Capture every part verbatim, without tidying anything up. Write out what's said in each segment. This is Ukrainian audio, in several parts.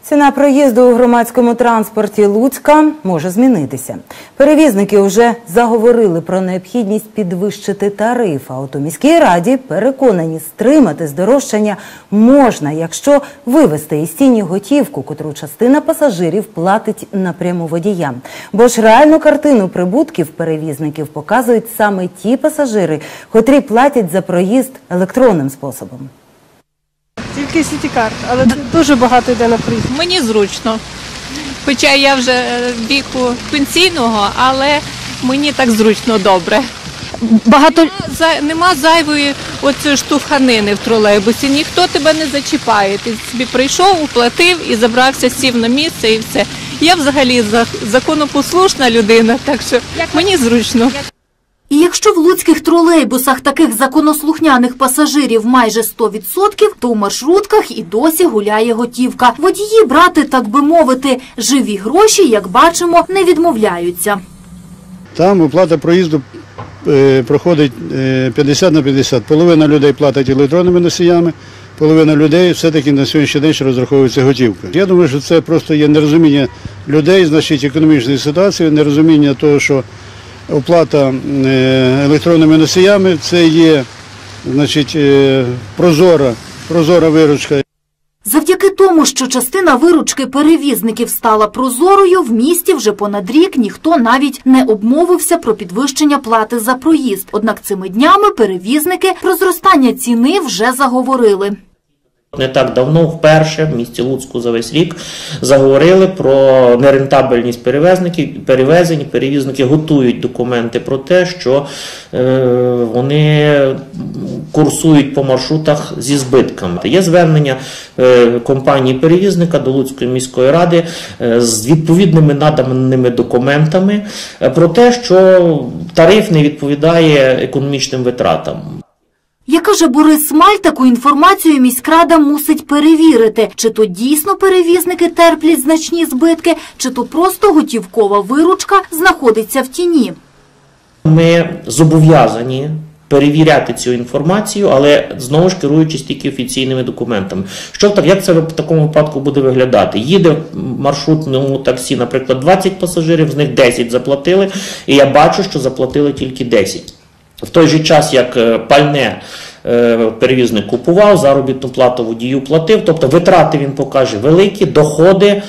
Ціна проїзду у громадському транспорті Луцька може змінитися. Перевізники вже заговорили про необхідність підвищити тариф, а от у міській раді переконані, стримати здорожчання можна, якщо вивести із тіні готівку, котру частина пасажирів платить напряму водіям. Бо ж реальну картину прибутків перевізників показують саме ті пасажири, котрі платять за проїзд електронним способом. Тільки сітікарт, але дуже багато йде на проїзд. Мені зручно, хоча я вже віку пенсійного, але мені так зручно, добре. Багато нема зайвої оцієї штовханини в тролейбусі, ніхто тебе не зачіпає. Ти собі прийшов, уплатив і забрався, сів на місце і все. Я взагалі законопослушна людина, так що мені зручно. І якщо в луцьких тролейбусах таких законослухняних пасажирів майже сто відсотків, то у маршрутках і досі гуляє готівка. Водії брати, так би мовити, живі гроші, як бачимо, не відмовляються. Там оплата проїзду е, проходить е, п'ятдесят на п'ятдесят. Половина людей платить електронними носіями, половина людей все-таки на сьогоднішній день ще розраховується готівкою. Я думаю, що це просто є нерозуміння людей, значить, економічної ситуації, нерозуміння того, що оплата електронними носіями – це є, значить, прозора, прозора виручка. Завдяки тому, що частина виручки перевізників стала прозорою, в місті вже понад рік ніхто навіть не обмовився про підвищення плати за проїзд. Однак цими днями перевізники про зростання ціни вже заговорили. Не так давно вперше в місті Луцьку за весь рік заговорили про нерентабельність перевезників, перевезень. Перевізники готують документи про те, що е, вони курсують по маршрутах зі збитками. Є звернення е, компанії-перевізника до Луцької міської ради е, з відповідними наданими документами е, про те, що тариф не відповідає економічним витратам. Як каже Борис Смаль, таку інформацію міськрада мусить перевірити, чи то дійсно перевізники терплять значні збитки, чи то просто готівкова виручка знаходиться в тіні. Ми зобов'язані перевіряти цю інформацію, але знову ж керуючись тільки офіційними документами. Що так, як це в такому випадку буде виглядати? Їде в маршрутному таксі, наприклад, двадцять пасажирів, з них десять заплатили, і я бачу, що заплатили тільки десять. В той же час, як пальне перевізник купував, заробітну плату водію платив, тобто витрати він покаже великі, доходи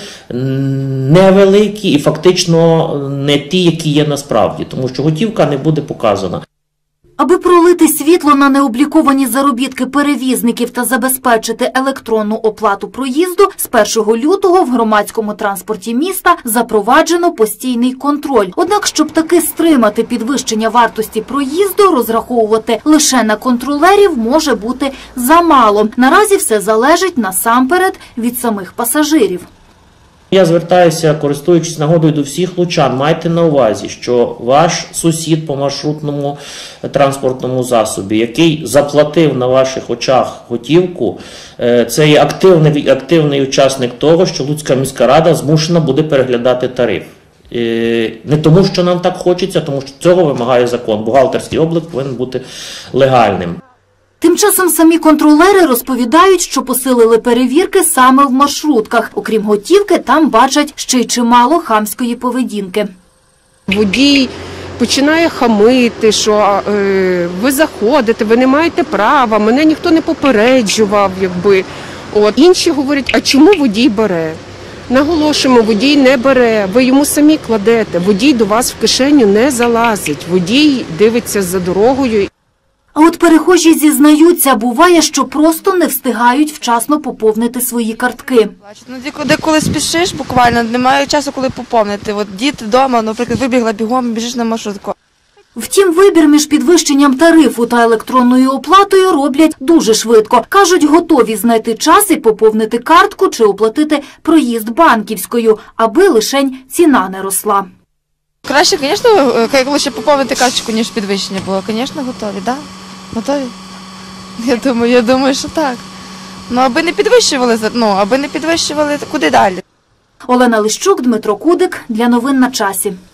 невеликі і фактично не ті, які є насправді, тому що готівка не буде показана. Аби пролити світло на необліковані заробітки перевізників та забезпечити електронну оплату проїзду, з першого лютого в громадському транспорті міста запроваджено постійний контроль. Однак, щоб таки стримати підвищення вартості проїзду, розраховувати лише на контролерів може бути замало. Наразі все залежить насамперед від самих пасажирів. Я звертаюся, користуючись нагодою, до всіх лучан. Майте на увазі, що ваш сусід по маршрутному транспортному засобі, який заплатив на ваших очах готівку, це є активний, активний учасник того, що Луцька міська рада змушена буде переглядати тариф. Не тому, що нам так хочеться, а тому що цього вимагає закон. Бухгалтерський облік повинен бути легальним. Тим часом самі контролери розповідають, що посилили перевірки саме в маршрутках. Окрім готівки, там бачать ще й чимало хамської поведінки. Водій починає хамити, що е, ви заходите, ви не маєте права, мене ніхто не попереджував. Якби. От. Інші говорять, а чому водій бере? Наголошуємо, водій не бере, ви йому самі кладете, водій до вас в кишеню не залазить, водій дивиться за дорогою. А от перехожі зізнаються, буває, що просто не встигають вчасно поповнити свої картки. Ну, деколи спішиш, буквально, немає часу, коли поповнити. От діти вдома, наприклад, вибігла бігом, біжиш на маршрутку. Втім, вибір між підвищенням тарифу та електронною оплатою роблять дуже швидко. Кажуть, готові знайти час і поповнити картку чи оплатити проїзд банківською, аби лишень ціна не росла. Краще, звісно, краще поповнити карточку, ніж підвищення було. Звісно, готові, так? Готові? Я думаю, я думаю, що так. Ну, аби не підвищували, ну, аби не підвищували, куди далі? Олена Лищук, Дмитро Кудик. Для новин на часі.